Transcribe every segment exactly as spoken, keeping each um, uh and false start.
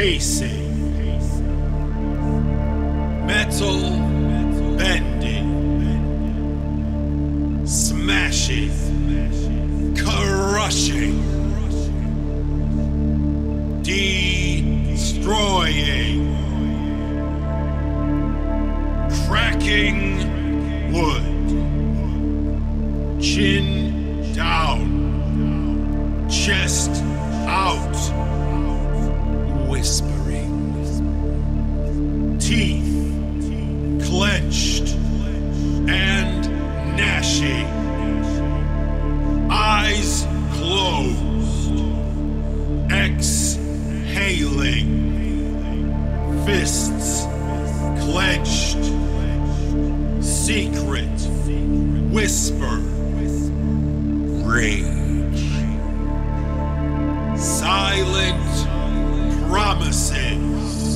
pacing, metal bending, smashing, crushing, destroying, cracking wood, chin down, chest out, whispering, teeth clenched and gnashing, eyes closed, exhaling, fists clenched, secret whisper, rage, silent promises,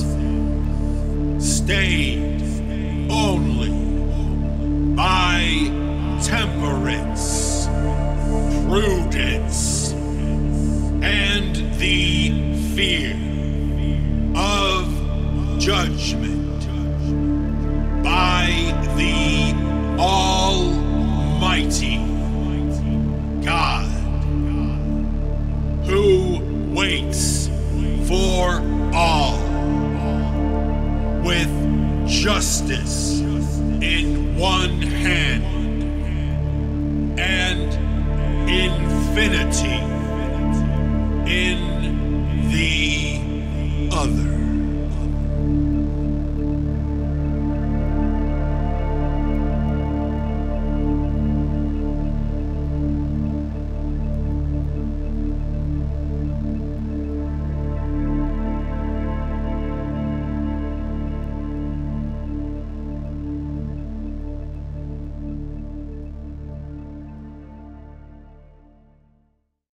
stayed only by temperance, prudence, and the fear of judgment by the Almighty God, who waits for all with justice in one hand and infinity